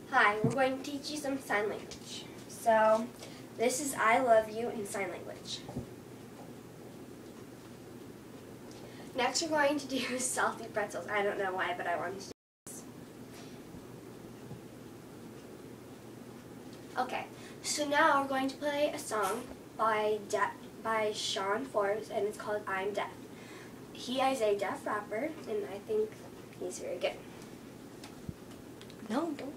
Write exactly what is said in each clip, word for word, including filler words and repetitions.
Hi, we're going to teach you some sign language. So, this is I love you in sign language. Next we're going to do salty pretzels. I don't know why, but I wanted to do this. Okay, so now we're going to play a song by De by Sean Forbes, and it's called I'm Deaf. He is a deaf rapper, and I think he's very good. No, don't.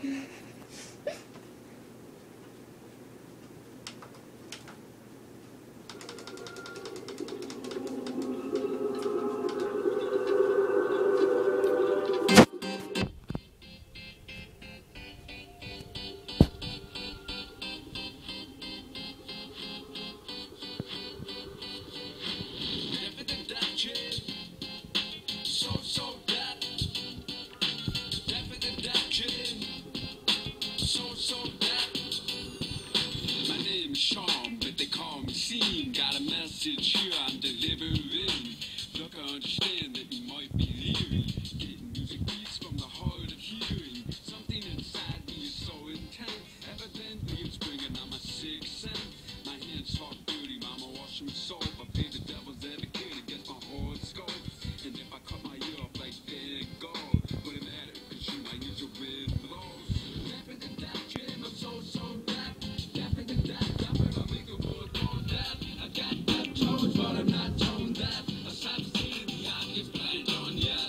My name is Sean, but they call me Sean. Got a message here I'm delivering. Look, I understand that you might be leery. Getting music beats from the hard of hearing. Something inside me is so intense. Evidently it's bringing out my sixth sense. My hands talk dirty, mama wash them soap. I pay the devil's advocate against my horoscope. And if I cut my ear off like Van Gogh, wouldn't matter, cause you might use your red blows. Deaf in the deaf jam, I'm so, so deaf. Deaf in the deaf, deaf, but I'll make a word on that. I got deaf toes, but I'm not tone deaf. I stopped seeing the obvious, but I ain't done yet.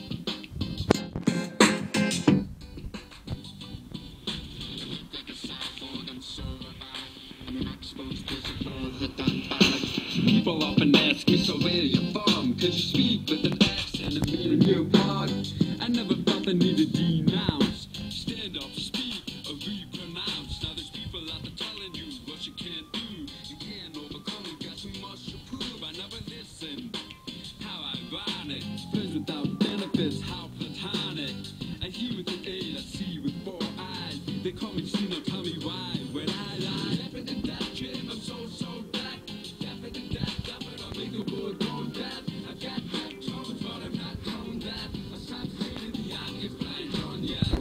Like a cyborg, I'm so alive. I'm an exposed physical, the done by. People often ask me, so where you from? Cause you speak with an accent and meaning your part. I never felt the need to denounce. Stand up, speak, or repronounce. Now there's people out there telling you what you can't do. You can't overcome it, guess we must approve. I never listen. How ironic. Friends without benefits, how platonic. I hear with an eight, I see with four eyes. They call me C, now tell me why. When I lie, deaf in the deaf jam, I'm so, so deaf. Deaf in the deaf, deaf, but I'll make the word go deaf. I got deaf tones, but I'm not tone deaf. I stopped saying the obvious, but I ain't done yet.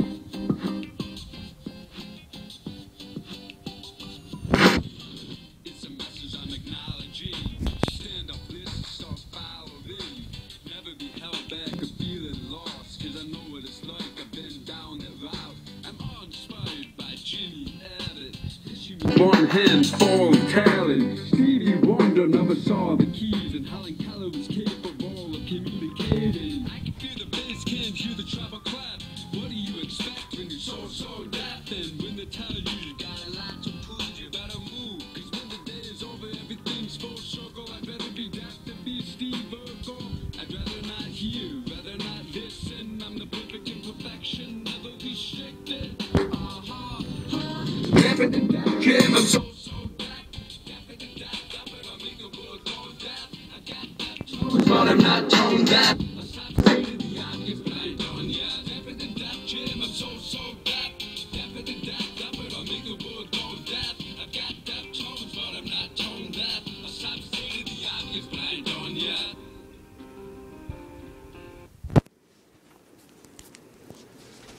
It's a message I'm acknowledging. Stand up, listen, start following. Never be held back or feeling lost. Cause I know what it's like, I've been down that route. I'm inspired by Jimmy Abbott. One hand full of talent. Stevie Wonder never saw the keys, and Helen Keller was capable of communicating. I can feel the bass, can't hear the treble clap. What do you expect when you're so, so deaf? And when they tell you you got a lot to prove, you better move. Cause when the day is over, everything's full circle. I'd better be deaf than be Steve Urkel. I'd rather not hear, rather not listen. I'm the perfect imperfection, never restricted. Uh-huh, huh. Deaf in the deaf jam, I'm so, so deaf. Deaf in the deaf, deaf, but I'll make the world go deaf. I got deaf tones, but I'm not tone deaf.